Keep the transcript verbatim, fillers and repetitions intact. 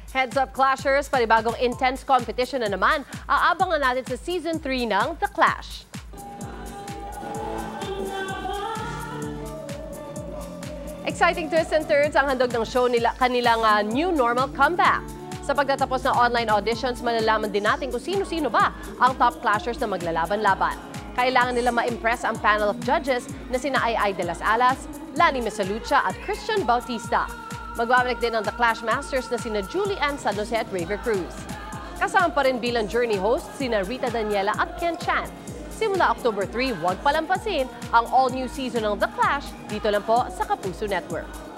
Heads up Clashers, panibagong intense competition na naman. Aabangan natin sa Season three ng The Clash. Exciting twists and turns ang handog ng show nila, kanilang uh, new normal comeback. Sa pagtatapos ng online auditions, malalaman din natin kung sino-sino ba ang top clashers na maglalaban-laban. Kailangan nila ma-impress ang panel of judges na sina Ai Ai de las Alas, Lani Misalucha at Christian Bautista. Magbabalik din ang The Clash Masters na sina Julie Ann San Jose at Raver Cruz. Kasama pa rin bilang journey host sina Rita Daniela at Ken Chan. Simula October three, huwag palampasin ang all-new season ng The Clash dito lang po sa Kapuso Network.